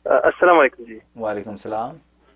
अस्सलाम वालेकुम जी। वालेकुम सलाम।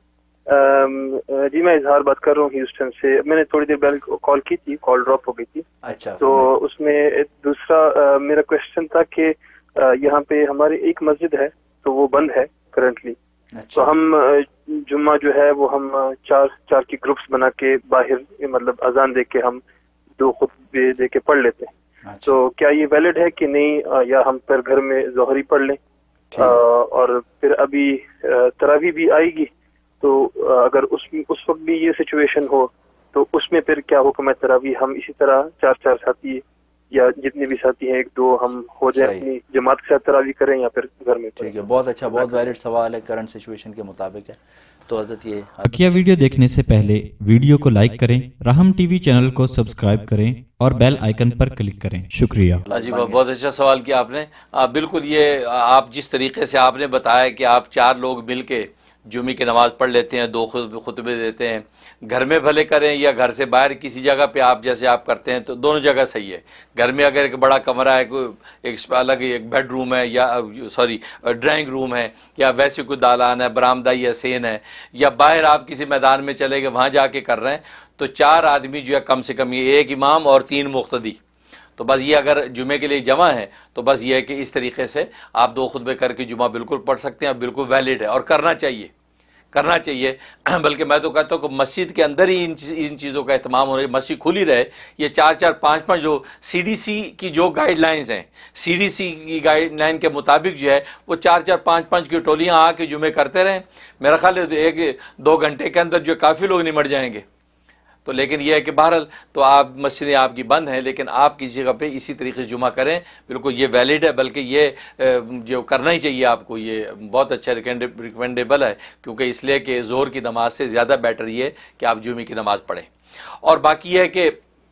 जी मैं इजहार बात कर रहा हूँ ह्यूस्टन से। मैंने थोड़ी देर पहले कॉल की थी, कॉल ड्रॉप हो गई थी। अच्छा, तो फरमाइए। उसमें एक दूसरा मेरा क्वेश्चन था कि यहाँ पे हमारी एक मस्जिद है तो वो बंद है करंटली। तो अच्छा। हम जुम्मा जो है वो हम चार चार की ग्रुप्स बना के बाहर मतलब अजान दे के हम दो खुतबे दे के पढ़ लेते हैं। अच्छा। तो क्या ये वैलिड है कि नहीं, या हम फिर घर में जोहरी पढ़ लें? ठीक है। और फिर अभी तरावी भी आएगी, तो अगर उस वक्त भी ये सिचुएशन हो तो उसमें फिर क्या हुक्म है तरावी? हम इसी तरह चार चार साथी या जितने भी साथी हैं एक दो हम हो जाए सही। अपनी जमात के साथ तरावी करें या फिर घर में पढ़ें? ठीक है, बहुत अच्छा, अल्लाह बहुत का वैलिड शुक्र। सवाल है, करंट सिचुएशन के मुताबिक है। तो हज़रत ये बकिया वीडियो देखने से पहले वीडियो को लाइक करें, राहम टीवी चैनल को सब्सक्राइब करें और बेल आइकन पर क्लिक करें। शुक्रिया। जी, बन गया। बहुत अच्छा सवाल किया आपने। बिल्कुल, ये आप जिस तरीके से आपने बताया कि आप चार लोग मिल के जुमे की नमाज़ पढ़ लेते हैं, दो खुतबे देते हैं, घर में भले करें या घर से बाहर किसी जगह पे आप जैसे आप करते हैं, तो दोनों जगह सही है। घर में अगर एक बड़ा कमरा है, कोई एक अलग एक बेडरूम है या सॉरी ड्राइंग रूम है, या वैसे कोई दालान है, बरामदा या सेन है, या बाहर आप किसी मैदान में चले गए वहाँ जाके कर रहे हैं, तो चार आदमी जो है कम से कम, ये एक इमाम और तीन मुक्तदी। तो बस ये अगर जुमे के लिए जमा है तो बस ये है कि इस तरीके से आप दो खुतबे करके जुमा बिल्कुल पढ़ सकते हैं, बिल्कुल वैलिड है और करना चाहिए, करना चाहिए। बल्कि मैं तो कहता हूँ कि मस्जिद के अंदर ही इन चीज़ों का एहतमाम हो रहा है, मस्जिद खुली रहे। ये चार चार पाँच पाँच जो सीडीसी की जो गाइडलाइंस हैं, सीडीसी की गाइडलाइन के मुताबिक जो है वो चार चार पाँच पाँच की टोलियाँ आके जुमे करते रहें। मेरा ख्याल है एक दो घंटे के अंदर जो काफ़ी लोग निमट जाएंगे। तो लेकिन यह है कि बहरहाल तो आप मस्जिदें आपकी बंद हैं, लेकिन आप किसी जगह पे इसी तरीके से जुमा करें, बिल्कुल ये वैलिड है। बल्कि ये जो करना ही चाहिए आपको, ये बहुत अच्छा रिकमेंडेबल है, क्योंकि इसलिए कि ज़ोहर की नमाज से ज़्यादा बेटर ये कि आप जुमे की नमाज़ पढ़ें। और बाकी यह है कि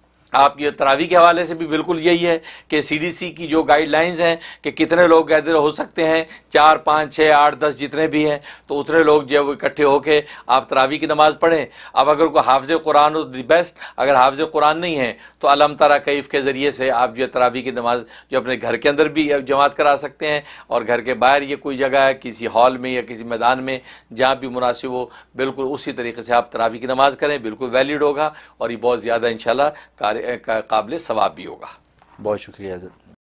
आप ये तरावी के हवाले से भी बिल्कुल यही है कि सीडीसी की जो गाइडलाइंस हैं कि कितने लोग गैदर हो सकते हैं, 4 5 6 8 10 जितने भी हैं, तो उतने लोग जो इकट्ठे होके आप तरावी की नमाज़ पढ़ें। अब अगर कोई हाफ़िज़ कुरान हो द बेस्ट, अगर हाफ़िज़ कुरान नहीं है तो अलम तरा कैफ़ के ज़रिए से आप जो तरावी की नमाज़ जो अपने घर के अंदर भी जमात करा सकते हैं, और घर के बाहर ये कोई जगह है किसी हॉल में या किसी मैदान में जहाँ भी मुनासिब हो, बिल्कुल उसी तरीके से आप तरावी की नमाज़ करें, बिल्कुल वैलिड होगा और ये बहुत ज़्यादा इंशाल्लाह काबिल सवाब भी होगा। बहुत शुक्रिया हज़रत।